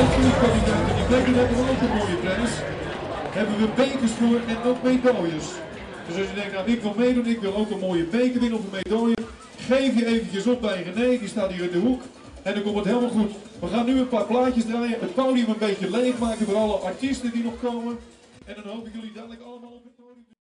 kandidaten die meedoen hebben ook een mooie prijs. Hebben we bekers voor en ook medailles. Dus als je denkt, nou ik wil meedoen, ik wil ook een mooie beker winnen of een medaille. Geef je eventjes op bij René, die staat hier in de hoek. En dan komt het helemaal goed. We gaan nu een paar plaatjes draaien, het podium een beetje leegmaken voor alle artiesten die nog komen. En dan hoop ik jullie dadelijk allemaal op het podium.